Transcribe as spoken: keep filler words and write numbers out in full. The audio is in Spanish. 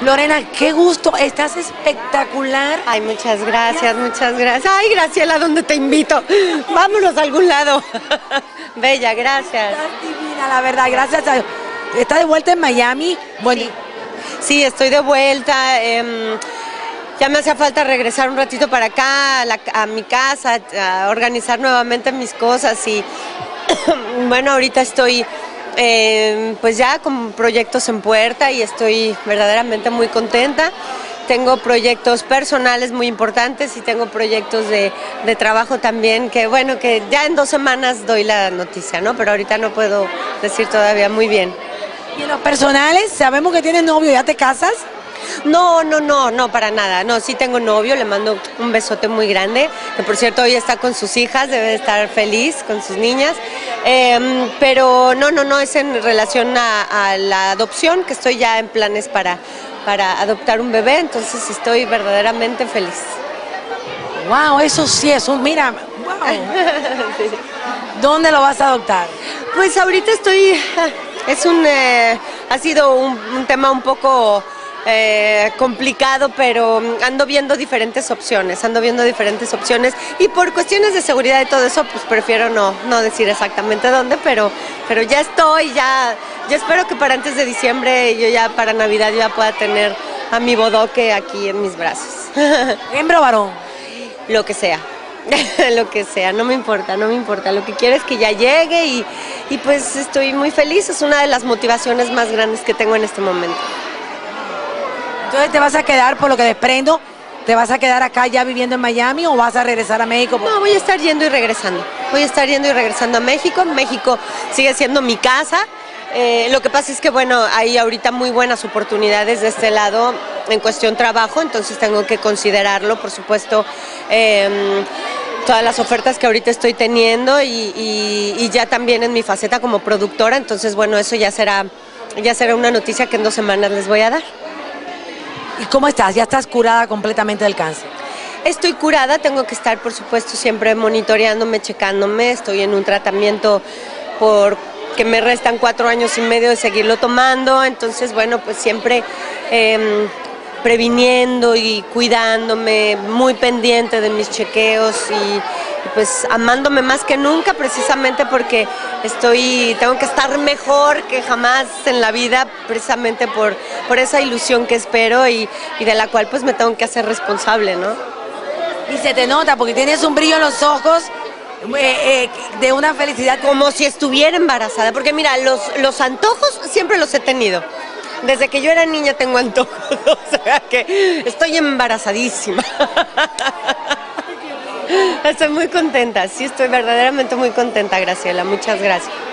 Lorena, qué gusto, estás espectacular. Ay, muchas gracias, muchas gracias. Ay, Graciela, ¿dónde te invito? Vámonos a algún lado. Bella, gracias. Estás divina, la verdad, gracias a Dios. ¿Estás de vuelta en Miami? Bueno, sí, sí, estoy de vuelta. Eh, ya me hacía falta regresar un ratito para acá, a, la, a mi casa, a organizar nuevamente mis cosas y bueno, ahorita estoy eh, pues ya con proyectos en puerta y estoy verdaderamente muy contenta. Tengo proyectos personales muy importantes y tengo proyectos de, de trabajo también, que bueno, que ya en dos semanas doy la noticia, ¿no? Pero ahorita no puedo decir todavía muy bien. ¿Y en los personales? Sabemos que tienes novio, ¿ya te casas? No, no, no, no, para nada. No, sí tengo novio, le mando un besote muy grande, que por cierto hoy está con sus hijas, debe de estar feliz con sus niñas. Eh, pero no, no, no, es en relación a, a la adopción, que estoy ya en planes para, para adoptar un bebé, entonces estoy verdaderamente feliz. Wow, eso sí es un, mira, wow. Sí. ¿Dónde lo vas a adoptar? Pues ahorita estoy, es un, eh, ha sido un, un tema un poco Eh, complicado, pero ando viendo diferentes opciones, ando viendo diferentes opciones y por cuestiones de seguridad y todo eso, pues prefiero no, no decir exactamente dónde, pero, pero ya estoy, ya, ya espero que para antes de diciembre, yo ya para Navidad ya pueda tener a mi bodoque aquí en mis brazos. ¿Hembra o varón? Lo que sea. Lo que sea, no me importa, no me importa, lo que quiero es que ya llegue y, y pues estoy muy feliz, es una de las motivaciones más grandes que tengo en este momento. Entonces te vas a quedar, por lo que desprendo, ¿te vas a quedar acá ya viviendo en Miami o vas a regresar a México? No, voy a estar yendo y regresando. Voy a estar yendo y regresando a México. México sigue siendo mi casa. Eh, lo que pasa es que, bueno, hay ahorita muy buenas oportunidades de este lado en cuestión trabajo, entonces tengo que considerarlo, por supuesto, eh, todas las ofertas que ahorita estoy teniendo y, y, y ya también en mi faceta como productora, entonces, bueno, eso ya será, ya será una noticia que en dos semanas les voy a dar. ¿Y cómo estás? ¿Ya estás curada completamente del cáncer? Estoy curada, tengo que estar, por supuesto, siempre monitoreándome, checándome. Estoy en un tratamiento porque me restan cuatro años y medio de seguirlo tomando. Entonces, bueno, pues siempre eh, previniendo y cuidándome, muy pendiente de mis chequeos y, y pues amándome más que nunca, precisamente porque estoy, tengo que estar mejor que jamás en la vida, precisamente por, por esa ilusión que espero y, y de la cual pues me tengo que hacer responsable, ¿no? Y se te nota porque tienes un brillo en los ojos eh, eh, de una felicidad. Como si estuviera embarazada, porque mira, los, los antojos siempre los he tenido. Desde que yo era niña tengo antojos, o sea que estoy embarazadísima. Estoy muy contenta, sí estoy verdaderamente muy contenta, Graciela, muchas gracias.